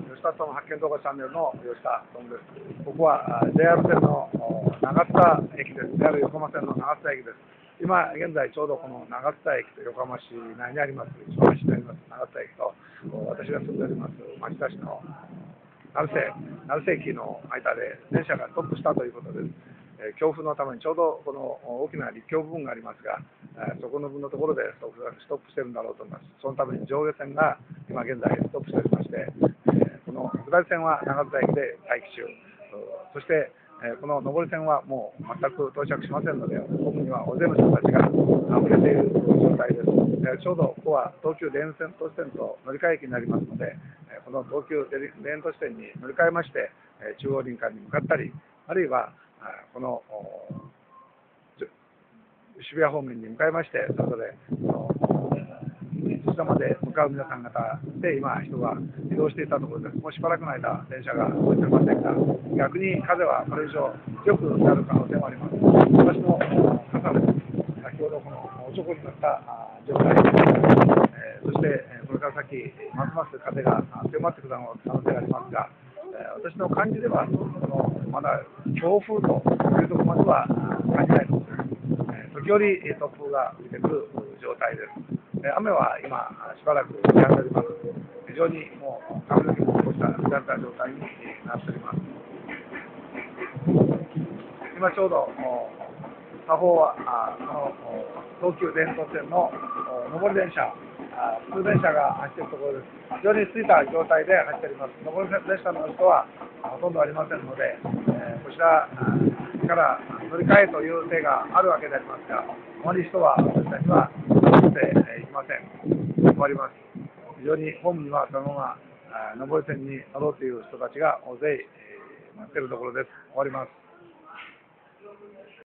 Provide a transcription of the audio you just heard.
吉田との発見動画チャンネルの吉田とです。ここは JR 線の長津田駅です。JR 横浜線の長津田駅です。今現在ちょうどこの長津田駅と横浜市内にあります市市にあります長津田駅と私が住んでおります町田市の成瀬駅の間で電車がストップしたということです。強風のためにちょうどこの大きな陸橋部分がありますが、そこの分のところでストップしているんだろうと思います。そのために上下線が今現在ストップしておりまして、この下り線は長津田駅で待機中、そしてこの上り線はもう全く到着しませんので、奥には大勢の人たちが溢れている状態です。ちょうどここは東急田園都市線と乗り換え駅になりますので、この東急田園都市線に乗り換えまして、中央林間に向かったり、あるいはこの渋谷方面に向かいまして、それぞれ下まで向かう皆さん方で今、人が移動していたところです。もうしばらくの間、電車が動いておりませんが、逆に風はこれ以上強くなる可能性もあります。私の傘です。先ほどこのおちょこになった状態です。そしてこれから先、ますます風が強まってくる可能性がありますが、私の感じでは、まだ強風というところまでは感じないと思います。時折突風が吹いてくる状態です。雨は今しばらく止んでおります。非常にもう髪の毛もこうした乱れた状態になっております。今ちょうど他方はこの東急田園都市線の上り電車普通電車が走っているところです。非常に空いた状態で走っております。上り電車の人はほとんどありませんので、こちらから乗り換えという手があるわけでありますが、あまり人は私たちは乗っていません。終わります。非常にホームにはそのまま上り線に乗ろうという人たちが大勢待っているところです。終わります。